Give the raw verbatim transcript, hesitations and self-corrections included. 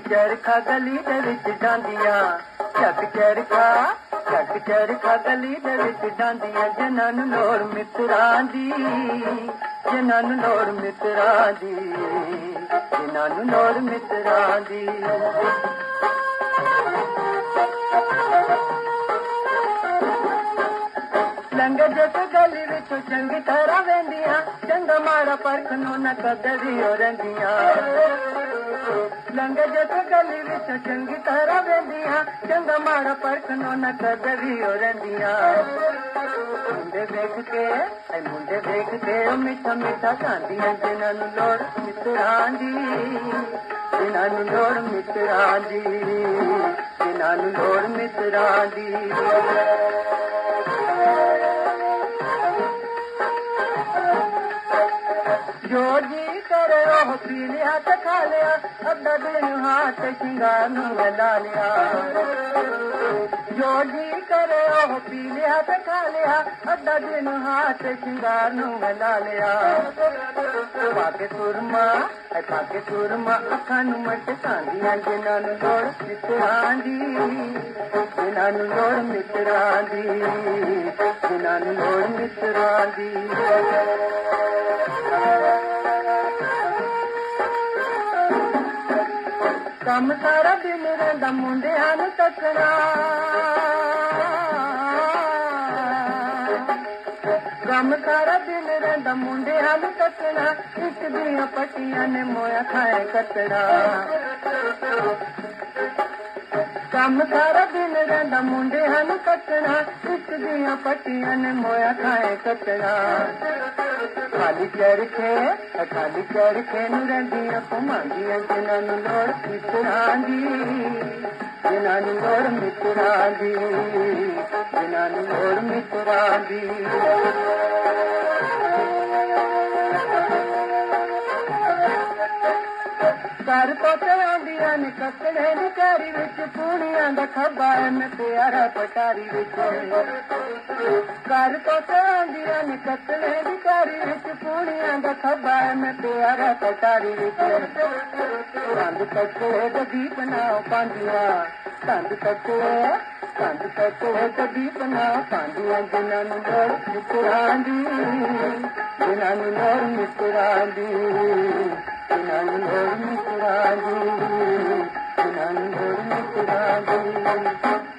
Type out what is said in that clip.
चरखा गली दे विच डांदियां चक चरखा चक चरखा गली दे विच डांदियां जिन्हां नूं लोड़ मित्रां दी जिन्हां नूं लोड़ मित्रां दी जिन्हां नूं लोड़ मित्रां दी लंघ जिस गली विचों चंगी तरह वेंदियां चंगा माड़ा परखनों न कदे वी हो रहिंदियां लंघ जिस गली विचों चंगी तरह वेंदियां चंगा माड़ा परखनों न कदे वी हो रहिंदियां मुंडे वेख के ऐ मुंडे वेख के ओ मिठा मिठा गांदियां जिन्हां नूं लोड़ मित्रां दी जिन्हां नूं लोड़ मित्रां दी जिन्हां नूं लोड़ मित्रां दी जो जी करे ओह पी लिया ते खा लिया अद्धा दिन हाथ श्रृंगार नूं ला लिया जो जी करे ओह पी लिया ते खा लिया अद्धा दिन हाथ श्रृंगार नूं ला लिया पाके सुरमा ऐ पाके सुरमा अखां नूं मटकांदियां जिन्हां नूं लोड़ मित्रां दी जिन्हां नूं लोड़ मित्रां दी जिन्हां नूं लोड़ मित्रां दी कम सारा दिन रहिंदा मुंडियां नूं तकना कम सारा दिन रहिंदा मुंडियां नूं तकना इक दियां पट्टियां ने मोया खाए कतड़ा कम सारा दिन रहिंदा मुंडियां नूं तकना इक दियां पट्टियां ने मोया खाए कतड़ा खाली चरखे खाली चरखे नूं रहिंदियां घुमांदियां जिन्हां नूं लोड़ मित्रां दी जिन्हां नूं लोड़ मित्रां दी जिन्हां नूं लोड़ मित्रां दी घर पोते आंदियां ने ककड़े दी कारी विच पूनियां दा खब्बा में प्यारा पटारी विच घर पोते आंदियां ने ककड़े दी कारी विच पूनियां दा खब्बा में प्यारा पटारी विच कंद ककड़े दा दीप नाओ पांदियां कंद ककड़े कंद ककड़े दा दीप नाओ पांदियां जिन्हां नूं लोड़ मित्रां दी जिन्हां नूं लोड़ मित्रां दी जिन्हां नूं लोड़ मित्रां दी जिन्हां नूं लोड़ मित्रां दी